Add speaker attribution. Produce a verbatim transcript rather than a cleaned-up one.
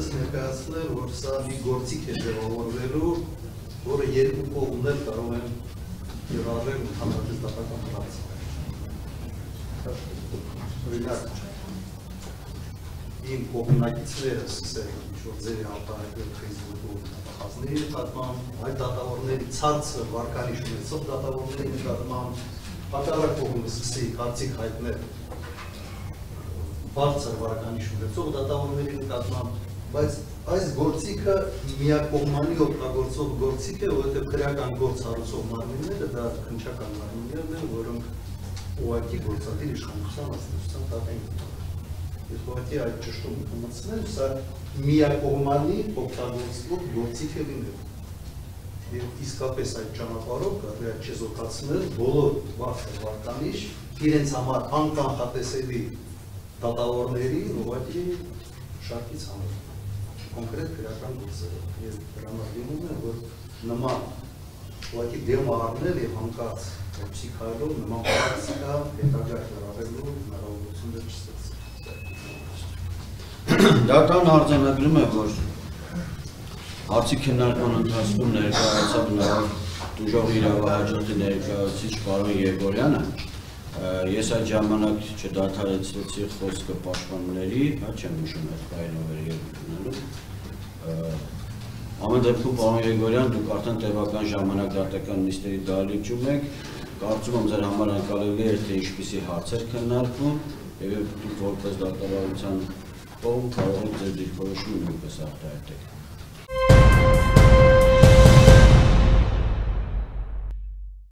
Speaker 1: ես ներկայացնել, որ սա մի գործիք է ձևավորվելու, որը երկու կողմներ կարող են ձևավորել ընդհանրապես դատական պրակտիկա։ Օրինակ, իմ կողմնակիցները սկսել ինչ-որ ձևի արտահայտել Facebook-ում դատախազների նկատմամբ, այդ դատավորների ցածր վարկանիշ ունեցող դատավորների նկատմամբ, հակառակ կողմը սկսեի կարծիք հայտնել բարձր վարկանիշ ունեցող դատավորների նկատմամբ, բայց այս գործիքը միակողմանի օգտագործող գործիք է, որովհետև քրեական գործ հարուցող մարմինները դա քննչական մարմիններն են, որոնք ուղղակի գործադիր իշխանության ազդեցության տակ են գտնվում։ Ես ուղղակի այդ ճշտումը կմտցնեմ, սա միակողմանի օգտագործող գործիք է լինել։ Եվ իսկապես այդ ճանապարհով կարելի է չեզոքացնել բոլոր բարձր վարկանիշ իրենց համար անկանխատեսելի դատավորներին ուղղակի շարքից հանել կոնկրետ քրեական գործերով։ Եվ դրանով դիմում է, որ նման ուղղակի դեմ առնել եւ հանկարծ փսիխայելով նման պրակտիկա հետագա հրավերելու հնարավորություններ չստացվի։
Speaker 2: Դատան արձանագրում է, որ հարցի քննարկման ընթացքում ներկայացավ նաև տուժողի իրավահաջորդի ներկայացուցիչ պարոն Եգորյանը, ես այդ ժամանակ չդադարեցրեցի խոսքը պաշտպանների, չեմ հիշում այդ ֆայլովերը երկունելու։ Ամեն դեպքում պարոն Եգորյան, դուք արդեն տևական ժամանակ դատական նիստերի դահլիճում եք, կարծում եմ ձեր համար անկարելի է, թե ինչպիսի հարցեր քննարկվում, եւ դուք որպես դատավարության կողմ կարող եք ձեր դիրքորոշումը նույնպես արտահայտել։